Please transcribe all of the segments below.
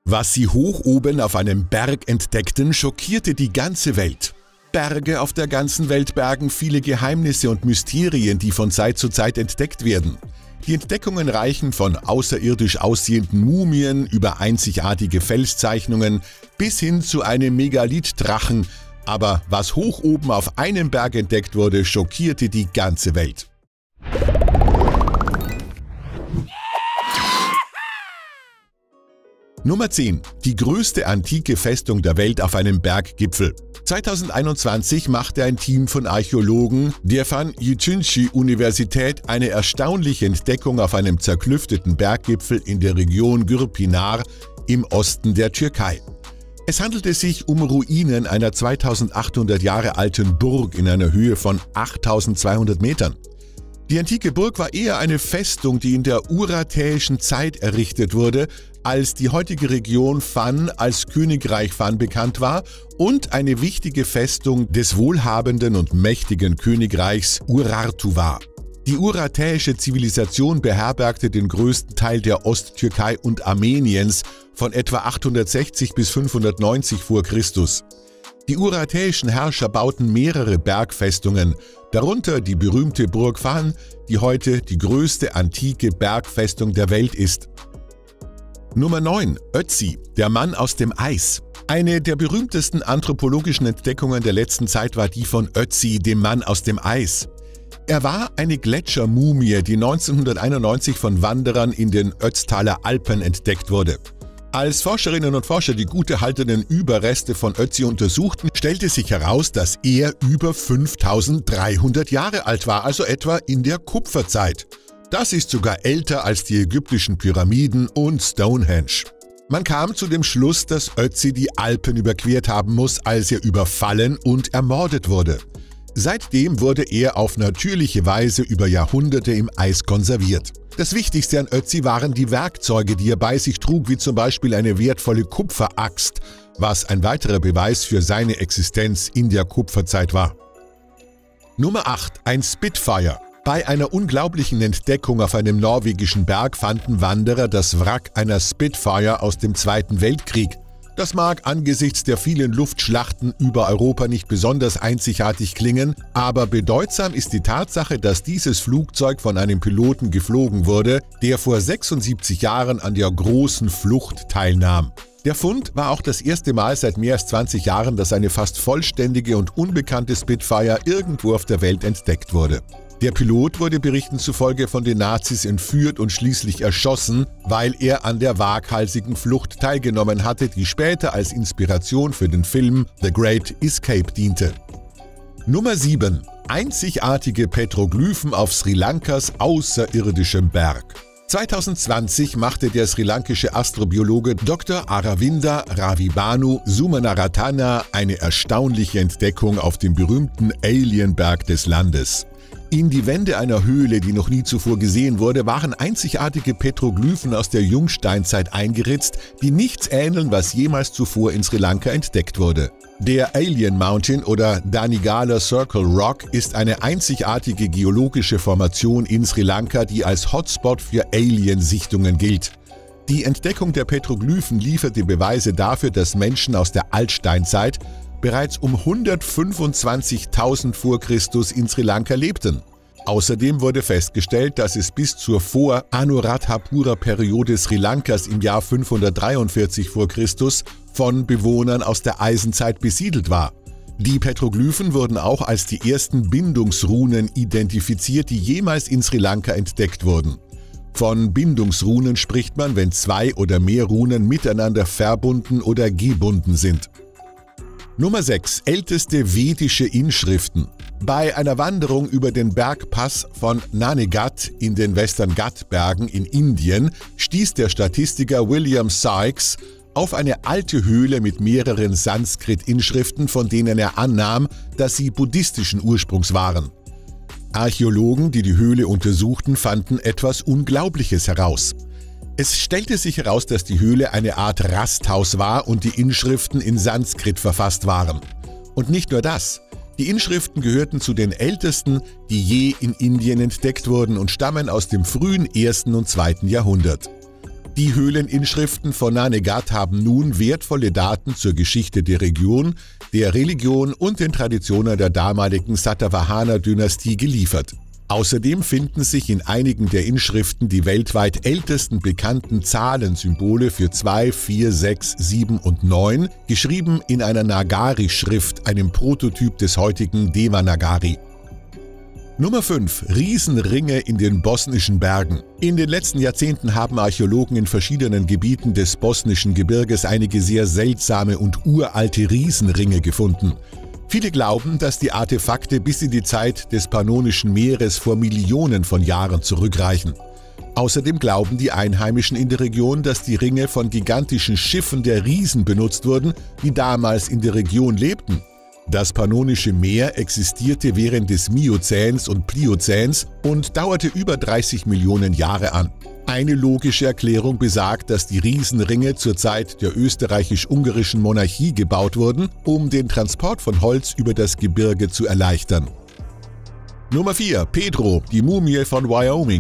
Was sie hoch oben auf einem Berg entdeckten, schockierte die ganze Welt. Berge auf der ganzen Welt bergen viele Geheimnisse und Mysterien, die von Zeit zu Zeit entdeckt werden. Die Entdeckungen reichen von außerirdisch aussehenden Mumien über einzigartige Felszeichnungen bis hin zu einem Megalithdrachen. Aber was hoch oben auf einem Berg entdeckt wurde, schockierte die ganze Welt. Nummer 10. Die größte antike Festung der Welt auf einem Berggipfel. 2021 machte ein Team von Archäologen der Van Jičínschi Universität eine erstaunliche Entdeckung auf einem zerklüfteten Berggipfel in der Region Gürpınar im Osten der Türkei. Es handelte sich um Ruinen einer 2800 Jahre alten Burg in einer Höhe von 8200 Metern. Die antike Burg war eher eine Festung, die in der uratäischen Zeit errichtet wurde, als die heutige Region Van als Königreich Van bekannt war und eine wichtige Festung des wohlhabenden und mächtigen Königreichs Urartu war. Die uratäische Zivilisation beherbergte den größten Teil der Osttürkei und Armeniens von etwa 860 bis 590 vor Christus. Die uratäischen Herrscher bauten mehrere Bergfestungen, darunter die berühmte Burg Van, die heute die größte antike Bergfestung der Welt ist. Nummer 9. Ötzi, der Mann aus dem Eis. Eine der berühmtesten anthropologischen Entdeckungen der letzten Zeit war die von Ötzi, dem Mann aus dem Eis. Er war eine Gletschermumie, die 1991 von Wanderern in den Ötztaler Alpen entdeckt wurde. Als Forscherinnen und Forscher die gut erhaltenen Überreste von Ötzi untersuchten, stellte sich heraus, dass er über 5300 Jahre alt war, also etwa in der Kupferzeit. Das ist sogar älter als die ägyptischen Pyramiden und Stonehenge. Man kam zu dem Schluss, dass Ötzi die Alpen überquert haben muss, als er überfallen und ermordet wurde. Seitdem wurde er auf natürliche Weise über Jahrhunderte im Eis konserviert. Das Wichtigste an Ötzi waren die Werkzeuge, die er bei sich trug, wie zum Beispiel eine wertvolle Kupferaxt, was ein weiterer Beweis für seine Existenz in der Kupferzeit war. Nummer 8. Ein Spitfire. Bei einer unglaublichen Entdeckung auf einem norwegischen Berg fanden Wanderer das Wrack einer Spitfire aus dem Zweiten Weltkrieg. Das mag angesichts der vielen Luftschlachten über Europa nicht besonders einzigartig klingen, aber bedeutsam ist die Tatsache, dass dieses Flugzeug von einem Piloten geflogen wurde, der vor 76 Jahren an der großen Flucht teilnahm. Der Fund war auch das erste Mal seit mehr als 20 Jahren, dass eine fast vollständige und unbekannte Spitfire irgendwo auf der Welt entdeckt wurde. Der Pilot wurde Berichten zufolge von den Nazis entführt und schließlich erschossen, weil er an der waghalsigen Flucht teilgenommen hatte, die später als Inspiration für den Film The Great Escape diente. Nummer 7. Einzigartige Petroglyphen auf Sri Lankas außerirdischem Berg. 2020 machte der sri-lankische Astrobiologe Dr. Aravinda Ravibhanu Sumanarathana eine erstaunliche Entdeckung auf dem berühmten Alienberg des Landes. In die Wände einer Höhle, die noch nie zuvor gesehen wurde, waren einzigartige Petroglyphen aus der Jungsteinzeit eingeritzt, die nichts ähneln, was jemals zuvor in Sri Lanka entdeckt wurde. Der Alien Mountain oder Danigala Circle Rock ist eine einzigartige geologische Formation in Sri Lanka, die als Hotspot für Aliensichtungen gilt. Die Entdeckung der Petroglyphen lieferte Beweise dafür, dass Menschen aus der Altsteinzeit bereits um 125.000 vor Christus in Sri Lanka lebten. Außerdem wurde festgestellt, dass es bis zur Vor-Anuradhapura-Periode Sri Lankas im Jahr 543 vor Christus von Bewohnern aus der Eisenzeit besiedelt war. Die Petroglyphen wurden auch als die ersten Bindungsrunen identifiziert, die jemals in Sri Lanka entdeckt wurden. Von Bindungsrunen spricht man, wenn zwei oder mehr Runen miteinander verbunden oder gebunden sind. Nummer 6. Älteste vedische Inschriften. Bei einer Wanderung über den Bergpass von Nanegat in den Western Ghat-Bergen in Indien stieß der Statistiker William Sykes auf eine alte Höhle mit mehreren Sanskrit-Inschriften, von denen er annahm, dass sie buddhistischen Ursprungs waren. Archäologen, die die Höhle untersuchten, fanden etwas Unglaubliches heraus. Es stellte sich heraus, dass die Höhle eine Art Rasthaus war und die Inschriften in Sanskrit verfasst waren. Und nicht nur das. Die Inschriften gehörten zu den ältesten, die je in Indien entdeckt wurden und stammen aus dem frühen 1. und 2. Jahrhundert. Die Höhleninschriften von Nanegad haben nun wertvolle Daten zur Geschichte der Region, der Religion und den Traditionen der damaligen Satavahana-Dynastie geliefert. Außerdem finden sich in einigen der Inschriften die weltweit ältesten bekannten Zahlensymbole für 2, 4, 6, 7 und 9, geschrieben in einer Nagari-Schrift, einem Prototyp des heutigen Devanagari. Nummer 5. Riesenringe in den bosnischen Bergen. In den letzten Jahrzehnten haben Archäologen in verschiedenen Gebieten des bosnischen Gebirges einige sehr seltsame und uralte Riesenringe gefunden. Viele glauben, dass die Artefakte bis in die Zeit des Pannonischen Meeres vor Millionen von Jahren zurückreichen. Außerdem glauben die Einheimischen in der Region, dass die Ringe von gigantischen Schiffen der Riesen benutzt wurden, die damals in der Region lebten. Das Pannonische Meer existierte während des Miozäns und Pliozäns und dauerte über 30 Millionen Jahre an. Eine logische Erklärung besagt, dass die Riesenringe zur Zeit der österreichisch-ungarischen Monarchie gebaut wurden, um den Transport von Holz über das Gebirge zu erleichtern. Nummer 4. Pedro, die Mumie von Wyoming.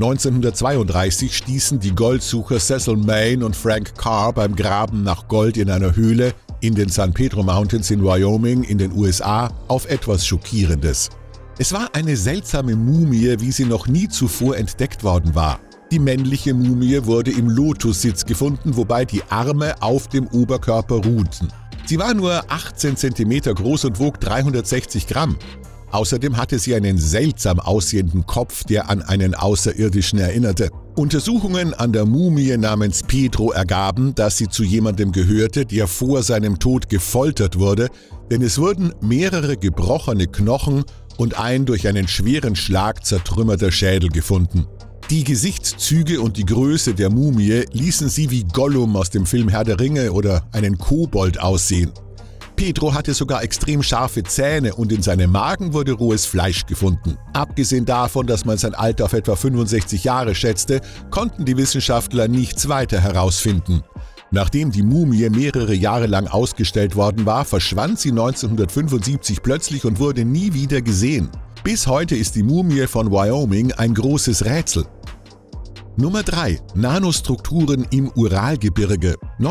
1932 stießen die Goldsucher Cecil Mayne und Frank Carr beim Graben nach Gold in einer Höhle in den San Pedro Mountains in Wyoming in den USA auf etwas Schockierendes. Es war eine seltsame Mumie, wie sie noch nie zuvor entdeckt worden war. Die männliche Mumie wurde im Lotussitz gefunden, wobei die Arme auf dem Oberkörper ruhten. Sie war nur 18 cm groß und wog 360 Gramm. Außerdem hatte sie einen seltsam aussehenden Kopf, der an einen Außerirdischen erinnerte. Untersuchungen an der Mumie namens Pedro ergaben, dass sie zu jemandem gehörte, der vor seinem Tod gefoltert wurde, denn es wurden mehrere gebrochene Knochen und ein durch einen schweren Schlag zertrümmerter Schädel gefunden. Die Gesichtszüge und die Größe der Mumie ließen sie wie Gollum aus dem Film Herr der Ringe oder einen Kobold aussehen. Pedro hatte sogar extrem scharfe Zähne und in seinem Magen wurde rohes Fleisch gefunden. Abgesehen davon, dass man sein Alter auf etwa 65 Jahre schätzte, konnten die Wissenschaftler nichts weiter herausfinden. Nachdem die Mumie mehrere Jahre lang ausgestellt worden war, verschwand sie 1975 plötzlich und wurde nie wieder gesehen. Bis heute ist die Mumie von Wyoming ein großes Rätsel. Nummer 3. Nanostrukturen im Uralgebirge.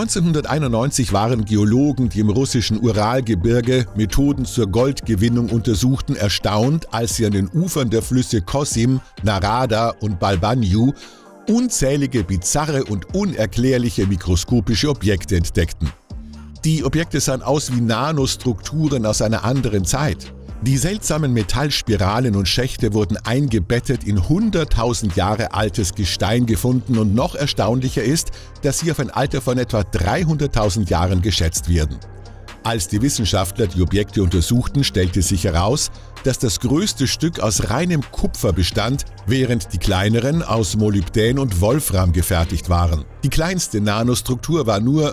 1991 waren Geologen, die im russischen Uralgebirge Methoden zur Goldgewinnung untersuchten, erstaunt, als sie an den Ufern der Flüsse Kosim, Narada und Balbanyu unzählige bizarre und unerklärliche mikroskopische Objekte entdeckten. Die Objekte sahen aus wie Nanostrukturen aus einer anderen Zeit. Die seltsamen Metallspiralen und Schächte wurden eingebettet in 100.000 Jahre altes Gestein gefunden und noch erstaunlicher ist, dass sie auf ein Alter von etwa 300.000 Jahren geschätzt werden. Als die Wissenschaftler die Objekte untersuchten, stellte sich heraus, dass das größte Stück aus reinem Kupfer bestand, während die kleineren aus Molybdän und Wolfram gefertigt waren. Die kleinste Nanostruktur war nur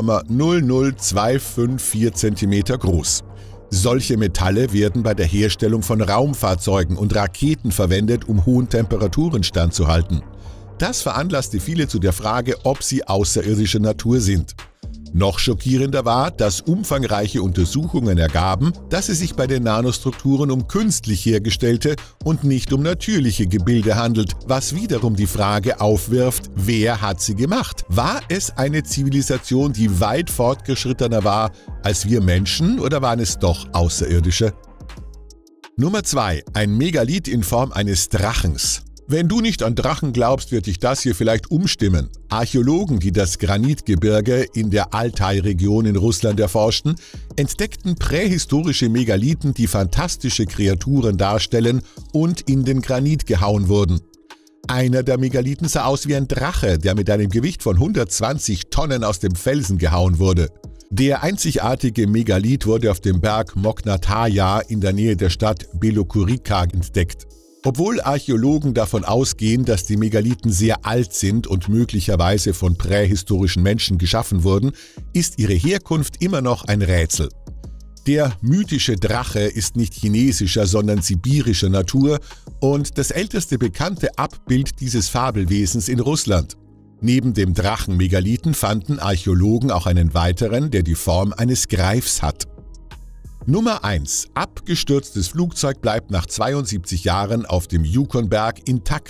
0,00254 cm groß. Solche Metalle werden bei der Herstellung von Raumfahrzeugen und Raketen verwendet, um hohen Temperaturen standzuhalten. Das veranlasste viele zu der Frage, ob sie außerirdischer Natur sind. Noch schockierender war, dass umfangreiche Untersuchungen ergaben, dass es sich bei den Nanostrukturen um künstlich hergestellte und nicht um natürliche Gebilde handelt, was wiederum die Frage aufwirft, wer hat sie gemacht? War es eine Zivilisation, die weit fortgeschrittener war als wir Menschen, oder waren es doch Außerirdische? Nummer 2. Ein Megalith in Form eines Drachens. Wenn du nicht an Drachen glaubst, wird dich das hier vielleicht umstimmen. Archäologen, die das Granitgebirge in der Altai-Region in Russland erforschten, entdeckten prähistorische Megalithen, die fantastische Kreaturen darstellen und in den Granit gehauen wurden. Einer der Megalithen sah aus wie ein Drache, der mit einem Gewicht von 120 Tonnen aus dem Felsen gehauen wurde. Der einzigartige Megalith wurde auf dem Berg Mognataja in der Nähe der Stadt Belokurica entdeckt. Obwohl Archäologen davon ausgehen, dass die Megalithen sehr alt sind und möglicherweise von prähistorischen Menschen geschaffen wurden, ist ihre Herkunft immer noch ein Rätsel. Der mythische Drache ist nicht chinesischer, sondern sibirischer Natur und das älteste bekannte Abbild dieses Fabelwesens in Russland. Neben dem Drachenmegalithen fanden Archäologen auch einen weiteren, der die Form eines Greifs hat. Nummer 1. Abgestürztes Flugzeug bleibt nach 72 Jahren auf dem Yukonberg intakt.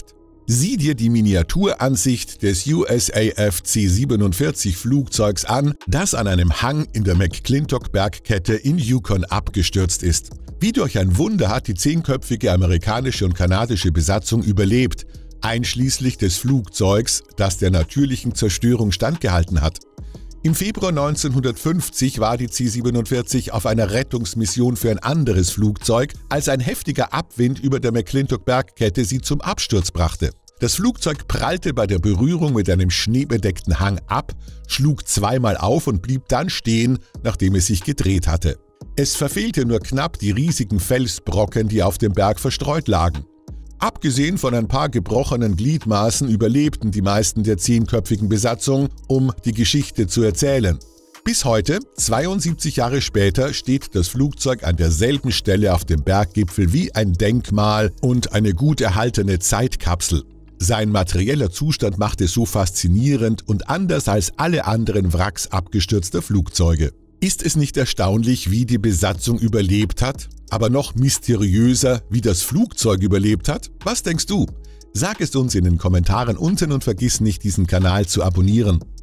Sieh dir die Miniaturansicht des USAF C-47 Flugzeugs an, das an einem Hang in der McClintock-Bergkette in Yukon abgestürzt ist. Wie durch ein Wunder hat die 10-köpfige amerikanische und kanadische Besatzung überlebt, einschließlich des Flugzeugs, das der natürlichen Zerstörung standgehalten hat. Im Februar 1950 war die C-47 auf einer Rettungsmission für ein anderes Flugzeug, als ein heftiger Abwind über der McClintock-Bergkette sie zum Absturz brachte. Das Flugzeug prallte bei der Berührung mit einem schneebedeckten Hang ab, schlug zweimal auf und blieb dann stehen, nachdem es sich gedreht hatte. Es verfehlte nur knapp die riesigen Felsbrocken, die auf dem Berg verstreut lagen. Abgesehen von ein paar gebrochenen Gliedmaßen überlebten die meisten der 10-köpfigen Besatzung, um die Geschichte zu erzählen. Bis heute, 72 Jahre später, steht das Flugzeug an derselben Stelle auf dem Berggipfel wie ein Denkmal und eine gut erhaltene Zeitkapsel. Sein materieller Zustand macht es so faszinierend und anders als alle anderen Wracks abgestürzter Flugzeuge. Ist es nicht erstaunlich, wie die Besatzung überlebt hat? Aber noch mysteriöser, wie das Flugzeug überlebt hat? Was denkst du? Sag es uns in den Kommentaren unten und vergiss nicht, diesen Kanal zu abonnieren.